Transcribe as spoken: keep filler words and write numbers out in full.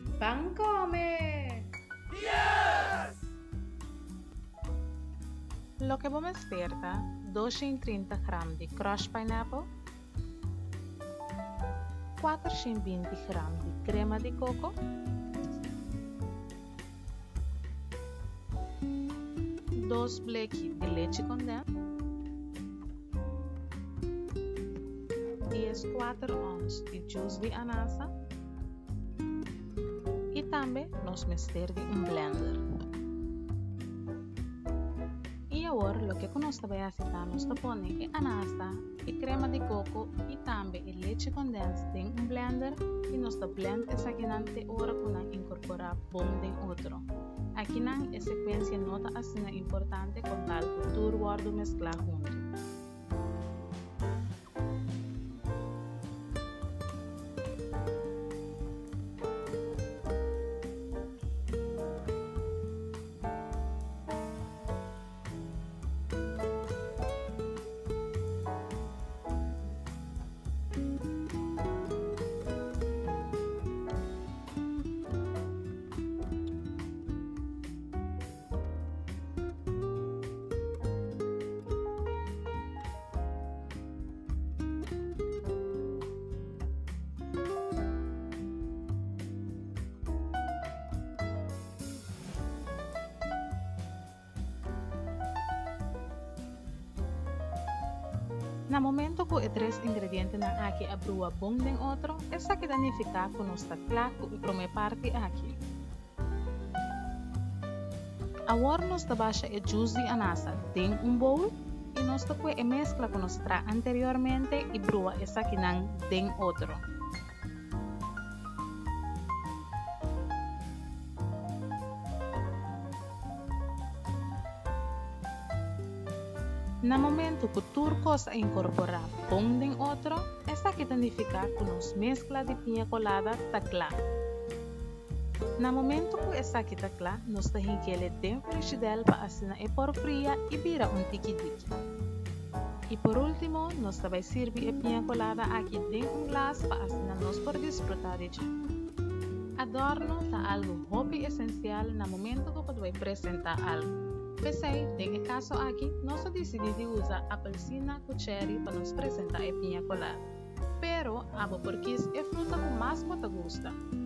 Van come! Lo que vamos esperta, duzentos e trinta gramas de crushed pineapple, quatrocentos e vinte gramas de crema de coco, dois bleques de leite condensada e as quatro onças de juice de anasa e também nós misturar de um blender. E agora, o que nós também aceitamos é pôr a anasa, a crema de coco e também o leite condensado em um blender e nós blend essa guinante hora que nós incorporar bom em outro. Aqui não é sequência nota assim importante com tal que tudo guardo mesclar junto. No momento que os três ingredientes na aqui abrua bom den outro, essa que danifica que nós está claro e primeira parte aqui. Agora nós está baixa o juice de anasa em um bowl e nós está com a mescla que nós tra anteriormente e brua essa que não den outro. No momento que turco se incorpora bom em outro, essa que significa que nos mescla de piña colada está clara. No momento que essa que está clara, nós temos que ele dentro do frigideira para assinar e por fria e vira um tiki-tiki. E por último, nós também servir a piña colada aqui dentro um glass para assinar nós por desfrutar de dia. Adorno está algo hobby essencial no momento que você vai apresentar algo. Pensei, em caso aqui, nós decidimos usar apelsina com cherry para nos apresentar a piña colada. Pero, abo porque é fruta que mais me gusta.